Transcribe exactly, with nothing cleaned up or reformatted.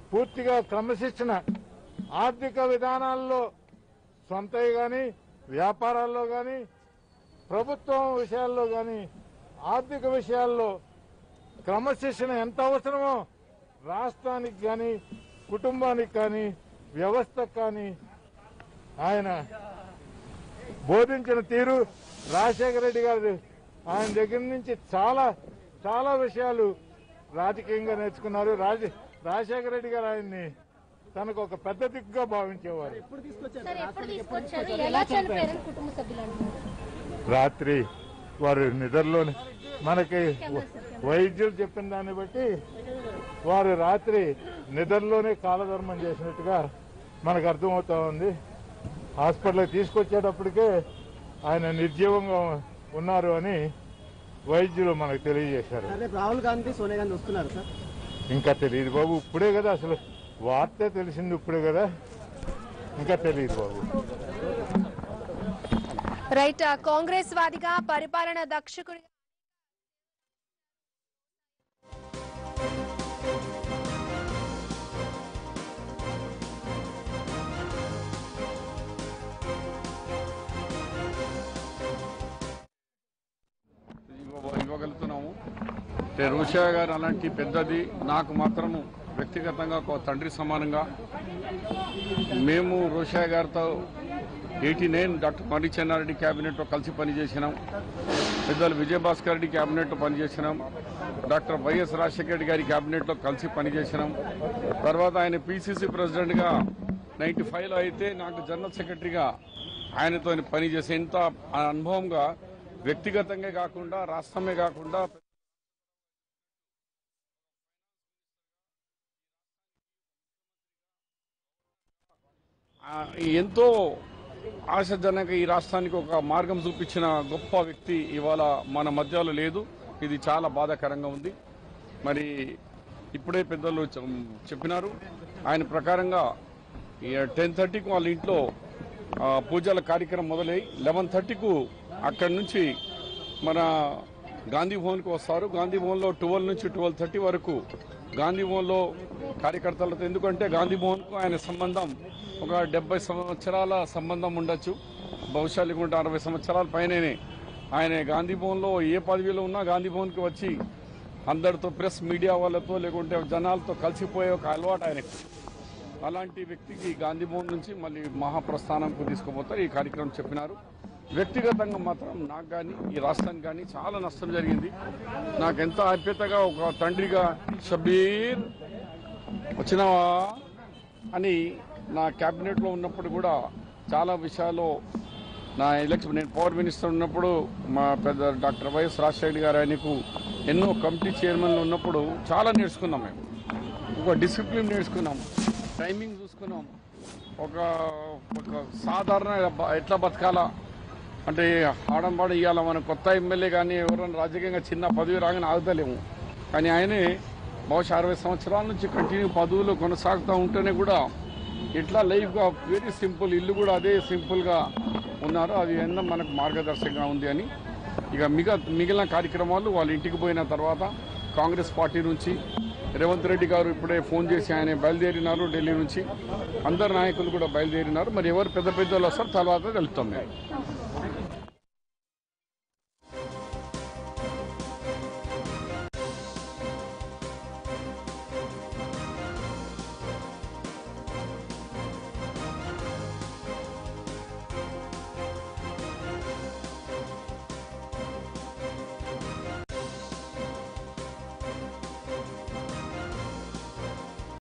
పూర్తిగా క్రమశిక్షణ ఆర్థిక విధానాల్లో సొంతవి కానీ వ్యాపారాల్లో కానీ ప్రభుత్వం విషయాల్లో కానీ ఆర్థిక విషయాల్లో క్రమశిక్షణ ఎంత అవసరమో రాష్ట్రానికి కానీ కుటుంబానికి కానీ వ్యవస్థకు కానీ ఆయన బోధించిన తీరు రాజశేఖర రెడ్డి గారు ఆయన దగ్గర నుంచి చాలా చాలా విషయాలు రాజకీయంగా నేర్చుకున్నారు. రాజ రాజశేఖర రెడ్డి గారు ఆయన్ని తనకు ఒక పెద్ద దిక్కుగా భావించేవారు. రాత్రి వారు నిద్రలోనే మనకి వైద్యులు చెప్పిన దాన్ని బట్టి వారు రాత్రి నిద్రలోనే కాలధర్మం చేసినట్టుగా మనకు అర్థమవుతా ఉంది. హాస్పిటల్కి తీసుకొచ్చేటప్పటికే ఆయన నిర్జీవంగా ఉన్నారు అని వైద్యులు మనకు తెలియజేశారు. రాహుల్ గాంధీ సోనియా గాంధీ వస్తున్నారు సార్? ఇంకా తెలియదు బాబు, ఇప్పుడే కదా అసలు వార్తే తెలిసింది, ఇప్పుడే కదా, ఇంకా తెలియదు బాబు. రైట్, కాంగ్రెస్ వాదిగా పరిపాలన దక్షకుడి ఇవ్వగలుగుతున్నాము. రోషయ్య గారు అలాంటి పెద్దది, నాకు మాత్రము వ్యక్తిగతంగా ఒక తండ్రి సమానంగా. మేము రోషయ్య గారితో eighty nine doctor Marri Chennareddy క్యాబినెట్లో కలిసి పనిచేసినాం. పెద్దలు విజయభాస్కర్ రెడ్డి క్యాబినెట్లో పనిచేసినాం. డాక్టర్ వైఎస్ రాజశేఖర రెడ్డి గారి క్యాబినెట్లో కలిసి పనిచేసినాం. తర్వాత ఆయన పీసీసీ ప్రెసిడెంట్గా నైన్టీ ఫైవ్లో అయితే నాకు జనరల్ సెక్రటరీగా ఆయనతో పనిచేసే ఇంత అనుభవంగా వ్యక్తిగతంగా కాకుండా రాష్ట్రమే కాకుండా ఎంతో ఆశాజనక ఈ రాష్ట్రానికి ఒక మార్గం చూపించిన గొప్ప వ్యక్తి ఇవాళ మన మధ్యలో లేదు. ఇది చాలా బాధాకరంగా ఉంది. మరి ఇప్పుడే పెద్దలు చెప్పినారు, ఆయన ప్రకారంగా టెన్ థర్టీకి వాళ్ళ ఇంట్లో పూజల కార్యక్రమం మొదలై లెవెన్ థర్టీకు అక్కడి నుంచి మన గాంధీ భవన్కి వస్తారు. గాంధీ భవన్లో ట్వెల్వ్ నుంచి ట్వెల్వ్ థర్టీ వరకు గాంధీ భవన్లో కార్యకర్తలతో, ఎందుకంటే గాంధీ భవన్కు ఆయన సంబంధం ఒక డెబ్బై సంవత్సరాల సంబంధం ఉండొచ్చు, బహుశా లేకుంటే అరవై సంవత్సరాల పైననే. ఆయన గాంధీ భవన్లో ఏ పదవిలో ఉన్నా గాంధీ భవన్కి వచ్చి అందరితో, ప్రెస్ మీడియా వాళ్ళతో లేకుంటే జనాలతో కలిసిపోయే ఒక అలవాటు ఆయనకు. అలాంటి వ్యక్తికి గాంధీ భవన్ నుంచి మళ్ళీ మహాప్రస్థానంకు తీసుకుపోతారు. ఈ కార్యక్రమం చెప్పినారు. వ్యక్తిగతంగా మాత్రం నాకు కానీ ఈ రాష్ట్రానికి కానీ చాలా నష్టం జరిగింది. నాకు ఎంత ఆప్యతగా ఒక తండ్రిగా షబీర్ వచ్చినావా అని నా క్యాబినెట్లో ఉన్నప్పుడు కూడా చాలా విషయాల్లో నా ఎలక్షన్ నేను పవర్ మినిస్టర్ ఉన్నప్పుడు మా పెద్ద డాక్టర్ వైఎస్ రాజశేఖర గారు ఆయనకు ఎన్నో కమిటీ చైర్మన్లు ఉన్నప్పుడు చాలా నేర్చుకున్నాం. మేము ఒక డిసిప్లిన్ నేర్చుకున్నాం, టైమింగ్ చూసుకున్నాం, ఒక ఒక సాధారణ ఎట్లా బతకాలా అంటే ఆడంబాడ ఇవ్వాలి. మన కొత్త ఎమ్మెల్యే కానీ ఎవరైనా రాజకీయంగా చిన్న పదవి రాగానే ఆగుతలేము. కానీ ఆయనే బహుశా అరవై సంవత్సరాల నుంచి కంటిన్యూ పదవులు కొనసాగుతూ ఉంటేనే కూడా ఇట్లా లైఫ్గా వెరీ సింపుల్, ఇల్లు కూడా అదే సింపుల్గా ఉన్నారు. అది ఎన్నో మనకు మార్గదర్శకంగా ఉంది అని. ఇక మిగ మిగిలిన కార్యక్రమాలు వాళ్ళ ఇంటికి పోయిన తర్వాత కాంగ్రెస్ పార్టీ నుంచి రేవంత్ రెడ్డి గారు ఇప్పుడే ఫోన్ చేసి ఆయన బయలుదేరినారు ఢిల్లీ నుంచి. అందరు నాయకులు కూడా బయలుదేరినారు. మరి ఎవరు పెద్ద పెద్దలు వస్తారు తర్వాత తెలుస్తాం మేము.